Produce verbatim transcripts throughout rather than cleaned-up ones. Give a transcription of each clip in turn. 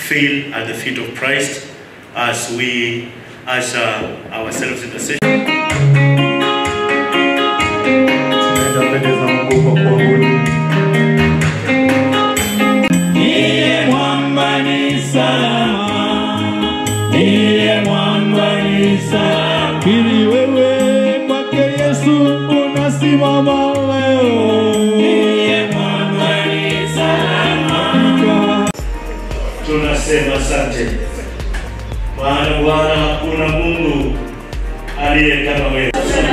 feel at the feet of Christ as we usher ourselves in the session. Niye mwamba ni salama, niye mwamba ni salama. Ili wewe kwake Yesu unasimama leo. Niye mwamba ni salama. Tunasema asante. Maana Bwana hakuna Mungu aliye kama wewe.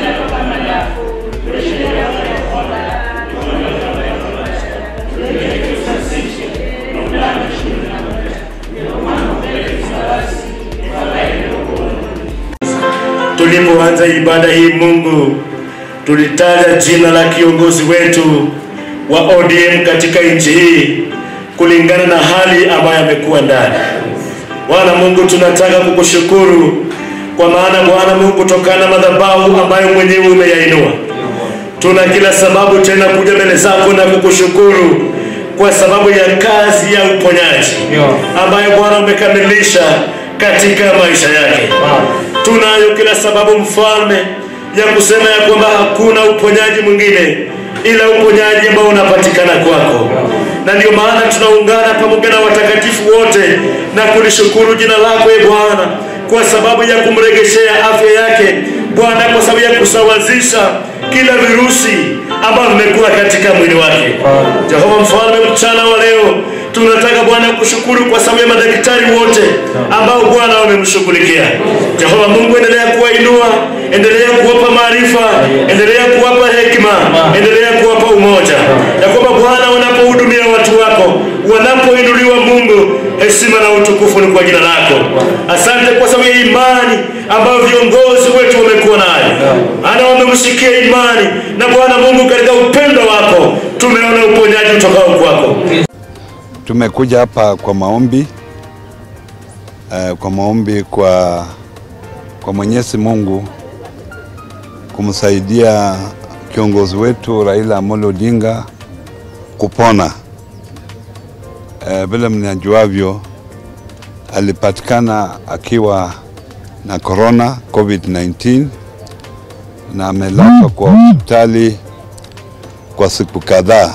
Tulipoanza ibada hii Mungu, tulitaja jina la kiongozi wetu wa O D M katika nchi hii kulingana na hali ambayo amekuwa ndani. Bwana Mungu, tunataka kukushukuru kwa maana Bwana Mungu, kutokana na madhabahu ambayo mwenyewe umeyainua, tuna kila sababu tena kuja mbele zako na kukushukuru kwa sababu ya kazi ya uponyaji ambayo Bwana umekamilisha katika maisha yake. Tunayo kila sababu mfalme ya kusema ya kwamba hakuna uponyaji mwingine ila uponyaji ambao unapatikana kwako. Na ndio maana tunaungana pamoja na watakatifu wote na kulishukuru jina lako e Bwana kwa sababu ya kumregeshea afya yake Bwana, kwa sababu ya kusawazisha kila virusi ambavyo vimekuwa katika mwili wake. Jehova mfalme, mchana wa leo tunataka Bwana kushukuru kwa sababu ya madaktari wote ambao Bwana wamemshughulikia. Jehova Mungu, endelea kuwainua, endelea kuwapa maarifa, endelea kuwapa hekima, endelea kuwapa umoja. Ya kwamba Bwana wanapohudumia watu wako, wanapoinuliwa Mungu, heshima na utukufu ni kwa jina lako. Asante kwa sababu ya imani ambayo viongozi wetu wamekuwa nayo. Ana wamemshikia imani na Bwana Mungu, katika upendo wako tumeona uponyaji utokao kwako. Tumekuja hapa kwa maombi uh, kwa maombi kwa kwa Mwenyezi Mungu kumsaidia kiongozi wetu Raila Amolo Odinga kupona. Uh, vile mnajuavyo alipatikana akiwa na corona COVID nineteen na amelazwa kwa hospitali kwa siku kadhaa.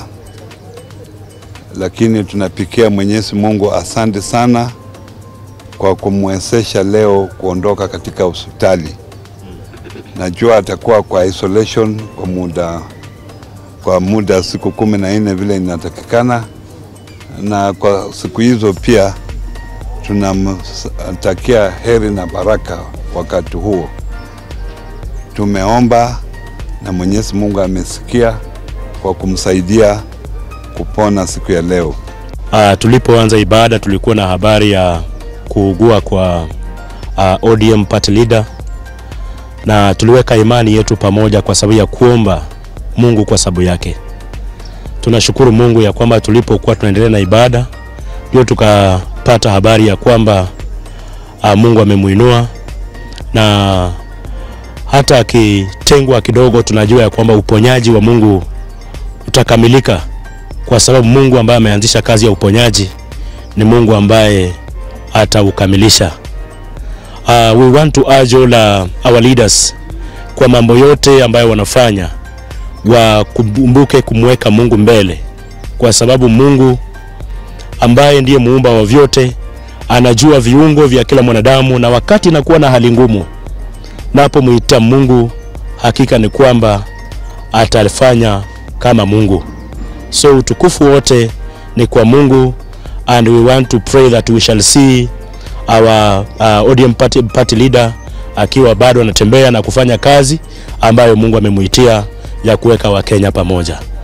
Lakini tunapikia Mwenyezi Mungu asante sana kwa kumwezesha leo kuondoka katika hospitali. Najua atakuwa kwa isolation kwa muda kwa muda siku kumi na nne vile inatakikana, na kwa siku hizo pia tunamtakia heri na baraka wakati huo. Tumeomba na Mwenyezi Mungu amesikia kwa kumsaidia kupona siku ya leo. Uh, tulipoanza ibada tulikuwa na habari ya kuugua kwa uh, O D M party leader, na tuliweka imani yetu pamoja kwa sababu ya kuomba Mungu kwa sababu yake. Tunashukuru Mungu ya kwamba tulipokuwa tunaendelea na ibada ndio tukapata habari ya kwamba uh, Mungu amemuinua, na hata akitengwa kidogo tunajua ya kwamba uponyaji wa Mungu utakamilika, kwa sababu Mungu ambaye ameanzisha kazi ya uponyaji ni Mungu ambaye ataukamilisha. Uh, we want to urge all uh, our leaders kwa mambo yote ambayo wanafanya wakumbuke kumweka Mungu mbele, kwa sababu Mungu ambaye ndiye muumba wa vyote anajua viungo vya kila mwanadamu, na wakati inakuwa na hali ngumu napo muita Mungu, hakika ni kwamba atafanya kama Mungu. So utukufu wote ni kwa Mungu, and we want to pray that we shall see our uh, O D M party, party leader akiwa bado anatembea na kufanya kazi ambayo Mungu amemuitia ya kuweka Wakenya pamoja.